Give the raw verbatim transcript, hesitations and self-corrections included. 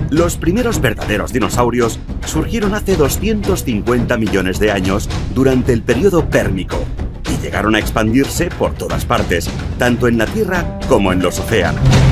Los primeros verdaderos dinosaurios surgieron hace doscientos cincuenta millones de años durante el período Pérmico y llegaron a expandirse por todas partes, tanto en la Tierra como en los océanos.